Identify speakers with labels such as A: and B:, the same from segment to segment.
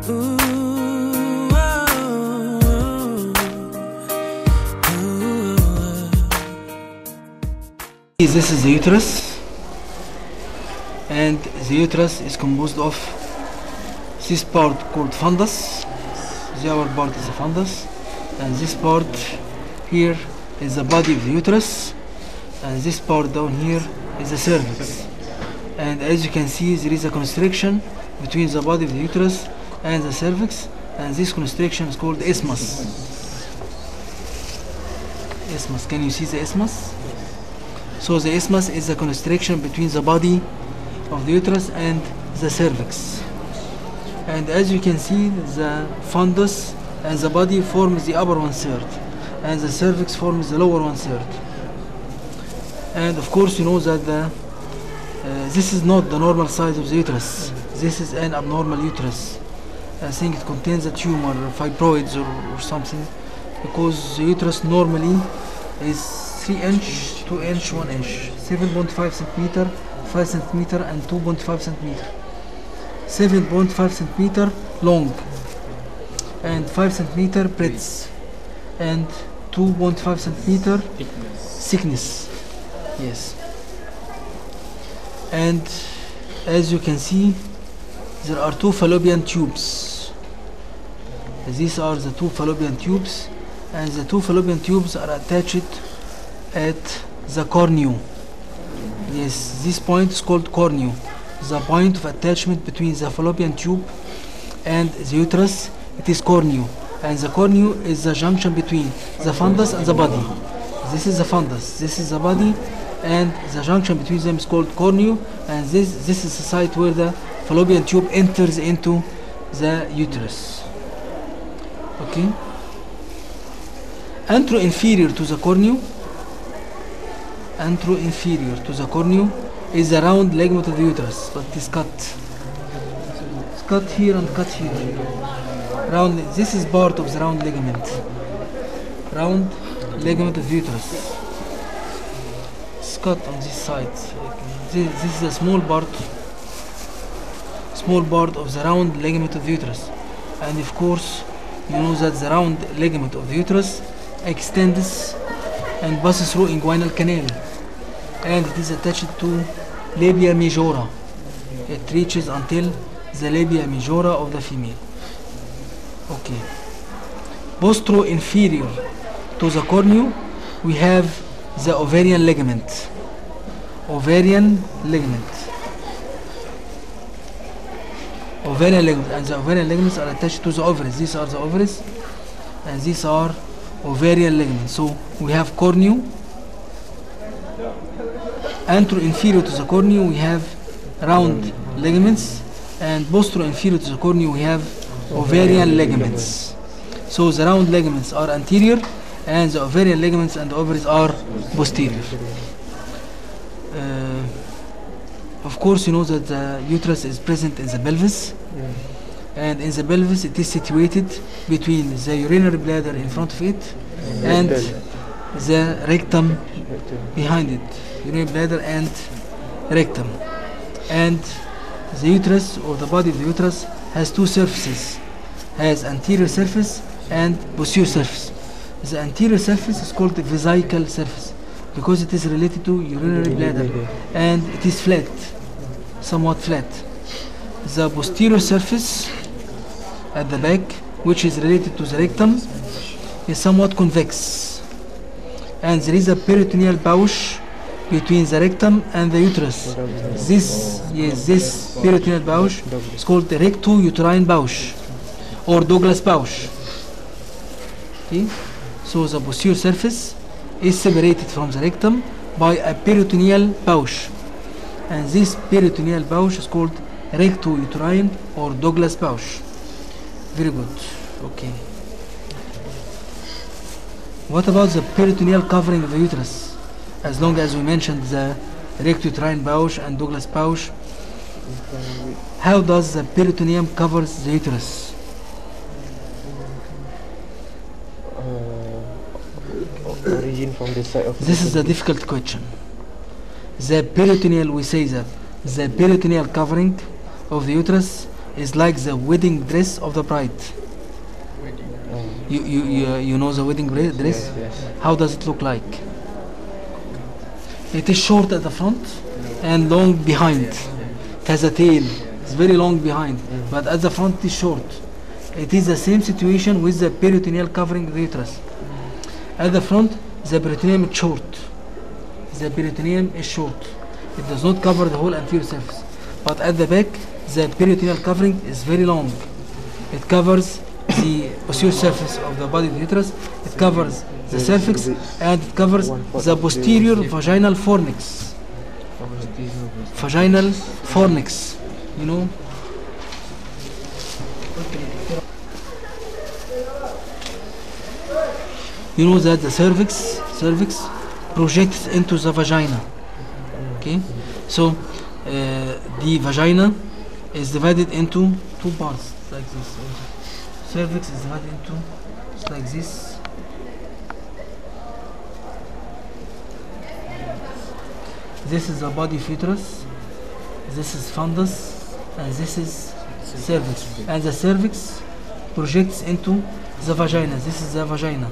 A: This is the uterus, and the uterus is composed of this part called fundus. The other part is the fundus, and this part here is the body of the uterus, and this part down here is the cervix. And as you can see, there is a constriction between the body of the uterus and the cervix, and this constriction is called isthmus. Isthmus. Can you see the isthmus? So the isthmus is the constriction between the body of the uterus and the cervix. And as you can see, the fundus and the body forms the upper 1/3, and the cervix forms the lower 1/3. And of course, you know that this is not the normal size of the uterus. This is an abnormal uterus. I think it contains a tumor, fibroids, or something, because the uterus normally is 3 inch, 2 inch, 1 inch, 7.5 centimeter, 5 centimeter, and 2.5 centimeter. 7.5 centimeter long, and 5 centimeter breadth, and 2.5 centimeter thickness. Yes. And as you can see, there are 2 fallopian tubes. These are the 2 fallopian tubes, and the 2 fallopian tubes are attached at the cornu. Yes, this point is called cornu, the point of attachment between the fallopian tube and the uterus. It is cornu, and the cornu is the junction between the fundus and the body. This is the fundus, this is the body, and the junction between them is called cornu, and this is the site where the fallopian tube enters into the uterus. Okay. Anteroinferior to the cornu, anteroinferior to the cornu is the round ligament of the uterus, but it is cut. It's cut here and cut here. Round. This is part of the round ligament. Round ligament of the uterus. It's cut on this side. This is a small part of the round ligament of the uterus, and of course, you know that the round ligament of the uterus extends and passes through inguinal canal, and it is attached to labia majora. It reaches until the labia majora of the female. Okay. Posterior-inferior to the cornu, we have the ovarian ligament. Ovarian ligament. Ovarian ligament, and the ovarian ligaments are attached to the ovaries. These are the ovaries, and these are ovarian ligaments. So we have cornu. Anteroinferior to the cornu, we have round ligaments, and posterior-inferior to the cornu, we have ovarian ligaments. So the round ligaments are anterior, and the ovarian ligaments and the ovaries are posterior. Of course, you know that the uterus is present in the pelvis, and in the pelvis it is situated between the urinary bladder in front of it and the rectum behind it. Urinary bladder and rectum. And the uterus, or the body of the uterus, has 2 surfaces. Has anterior surface and posterior surface. The anterior surface is called the vesical surface because it is related to urinary bladder, and it is flat, somewhat flat. The posterior surface at the back, which is related to the rectum, is somewhat convex, and there is a peritoneal pouch between the rectum and the uterus. This peritoneal pouch is called the recto-uterine pouch or Douglas pouch. Okay? So the posterior surface is separated from the rectum by a peritoneal pouch, and this peritoneal pouch is called recto-uterine or Douglas pouch. Very good. Okay. What about the peritoneal covering of the uterus? As long as we mentioned the recto-uterine pouch and Douglas pouch, how does the peritoneum cover the uterus?
B: Origin from the side of
A: this is a difficult question. The peritoneal, we say that the peritoneal covering of the uterus is like the wedding dress of the bride. You know the wedding dress?
B: Yes.
A: How does it look like? It is short at the front and long behind. It has a tail. It's very long behind, but at the front it is short. It is the same situation with the peritoneal covering the uterus. At the front, the peritoneum is short. The peritoneum is short. It does not cover the whole anterior surface. But at the back, the peritoneal covering is very long. It covers the posterior surface of the body of the uterus. It covers the cervix, and it covers the posterior vaginal fornix. Vaginal fornix, you know. You know that the cervix projects into the vagina. Okay, so the vagina is divided into two parts like this. Cervix is divided into like this. This is the body of uterus. This is fundus, and this is cervix. And the cervix projects into the vagina. This is the vagina.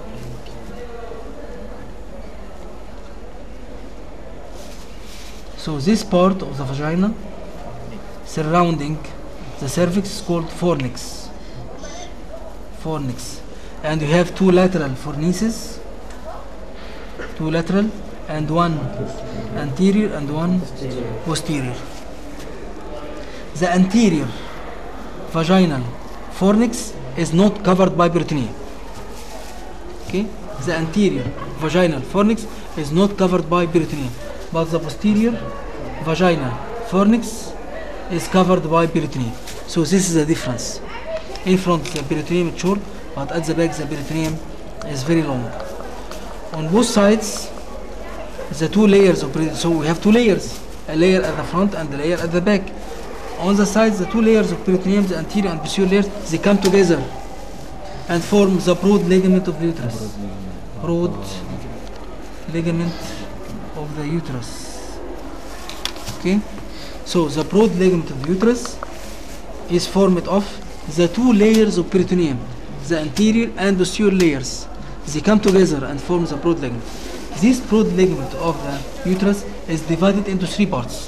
A: So this part of the vagina surrounding the cervix is called fornix. Fornix. And you have two lateral fornices, two lateral, and one anterior and one posterior. The anterior vaginal fornix is not covered by peritoneum. Okay? The anterior vaginal fornix is not covered by peritoneum, but the posterior vaginal fornix is covered by peritoneum. So this is the difference. In front the peritoneum is short, but at the back the peritoneum is very long. On both sides, the two layers of peritoneum, so we have two layers, a layer at the front and a layer at the back. On the sides, the two layers of peritoneum, the anterior and posterior layers, they come together and form the broad ligament of the uterus. Broad ligament of the uterus. Okay, so the broad ligament of the uterus is formed of the two layers of peritoneum, the anterior and posterior layers. They come together and form the broad ligament. This broad ligament of the uterus is divided into three parts.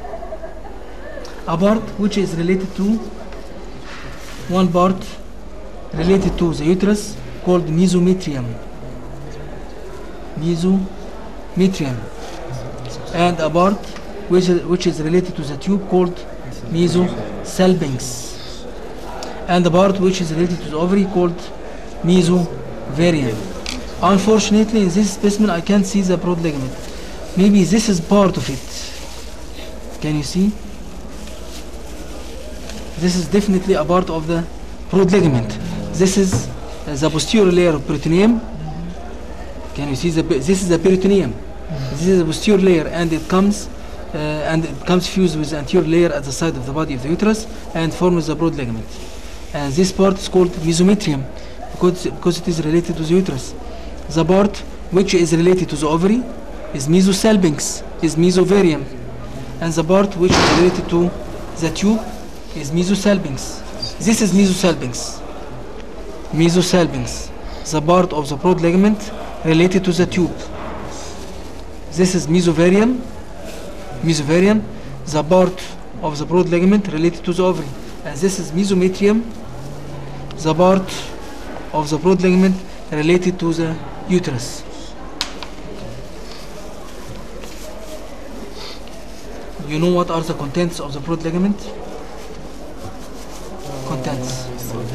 A: A part which is related to one part related to the uterus called mesometrium. Mesometrium. And a part which is related to the tube called mesosalpinx. And the part which is related to the ovary called mesovarium. Unfortunately, in this specimen I can't see the broad ligament. Maybe this is part of it. Can you see? This is definitely a part of the broad ligament. This is the posterior layer of peritoneum. Can you see this is the peritoneum? This is the posterior layer, and it comes fused with the anterior layer at the side of the body of the uterus and forms the broad ligament. And this part is called mesometrium because it is related to the uterus. The part which is related to the ovary is mesosalpinx, is mesovarium, and the part which is related to the tube is mesosalpinx. This is mesosalpinx. Mesosalpinx, the part of the broad ligament related to the tube. This is mesovarium. Mesovarium, the part of the broad ligament related to the ovary. And this is mesometrium, the part of the broad ligament related to the uterus. You know what are the contents of the broad ligament? Contents.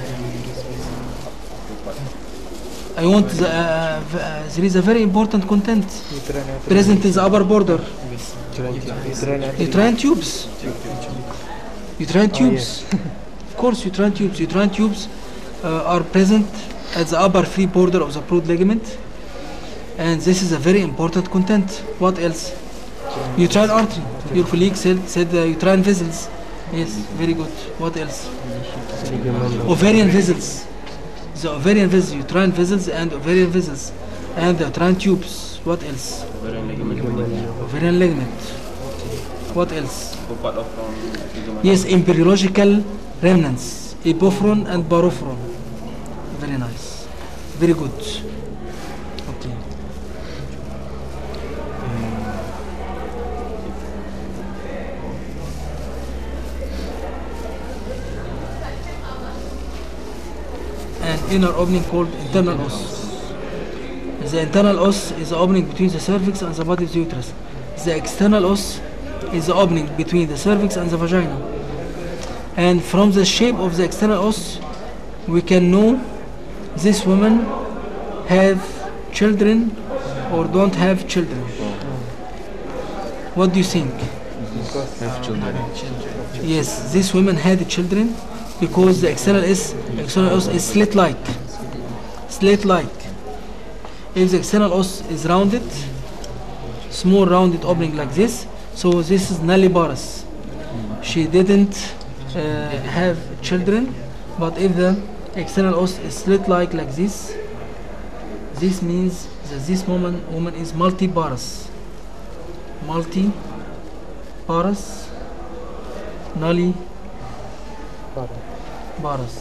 A: I want there is a very important content present in the upper border. Uterine tubes. Uterine tubes. Of course, uterine tubes. Uterine tubes are present at the upper free border of the broad ligament, and this is a very important content. What else? Uterine artery. Your colleague said uterine vessels. Yes, very good. What else? Ovarian vessels. The ovarian vessels, uterine vessels and ovarian vessels, and the uterine tubes. What else? Ovarian ligament. What else?
C: Part of from
A: Yes, embryological remnants, epophron and barophron. Very nice, very good. Okay. An inner opening called internal os. The internal os is the opening between the cervix and the body of the uterus. The external os is the opening between the cervix and the vagina. And from the shape of the external os, we can know this woman have children or don't have children. What do you think?
B: Have children.
A: Yes, this woman had children because the external os is slit-like. Slit-like. If the external os is rounded, small rounded opening like this, so this is nulliparous. She didn't have children, but if the external os is slit-like like this means that this woman is multiparous. Multiparous, nulliparous.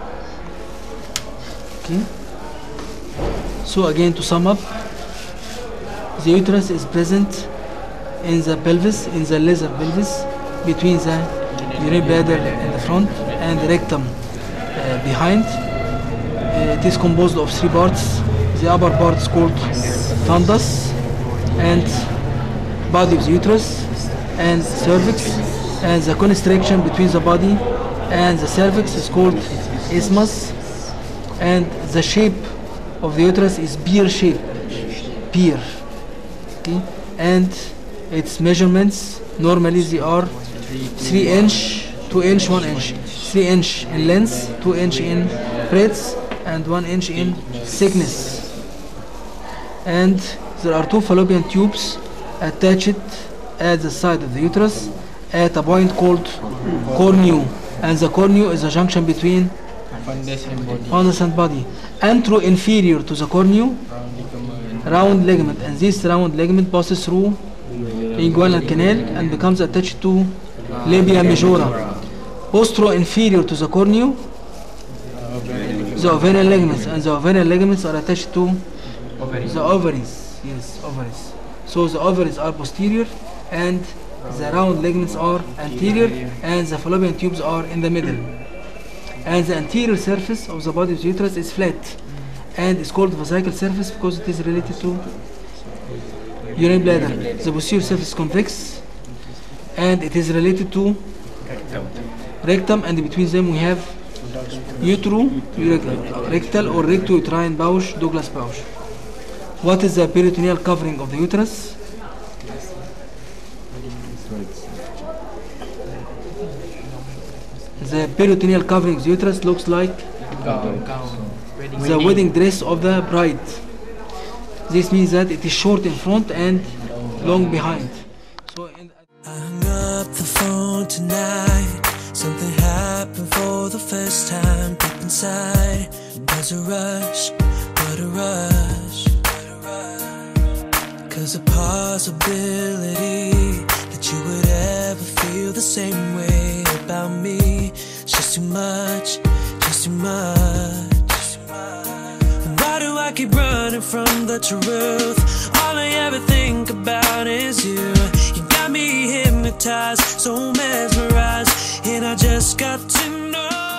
A: Okay. So again, to sum up, the uterus is present in the pelvis, in the lesser pelvis, between the urinary bladder in the front and the rectum behind. It is composed of 3 parts. The upper part is called fundus, and body of the uterus, and cervix, and the constriction between the body and the cervix is called isthmus, and the shape of the uterus is pear shape, pear. Okay, and its measurements normally they are 3 inch, 2 inch, 1 inch, 3 inch in length, 2 inch in breadth, and 1 inch in thickness. And there are 2 fallopian tubes attached at the side of the uterus at a point called cornu, and the cornu is a junction between fundus and body. Antero-inferior to the cornu, round ligament, and this round ligament passes through inguinal canal and becomes attached to labia majora. Postero-inferior to the cornu, the ovarian ligaments, and the ovarian ligaments are attached to the ovaries. Yes, ovaries. So the ovaries are posterior and the round ligaments are anterior and the fallopian tubes are in the middle. And the anterior surface of the body of the uterus is flat and is called vesical surface because it is related to urinary bladder. The posterior surface is convex and it is related to rectum, and between them we have rectal or recto-uterine pouch, Douglas pouch. What is the peritoneal covering of the uterus? The peritoneal covering of the uterus looks like the wedding dress of the bride. This means that it is short in front and long behind. So
D: I hung up the phone tonight. Something happened for the first time deep inside. There's a rush, what a rush. Cause the possibility that you would ever feel the same way about me, it's just too much, just too much. Why do I keep running from the truth? All I ever think about is you. You got me hypnotized, so mesmerized, and I just got to know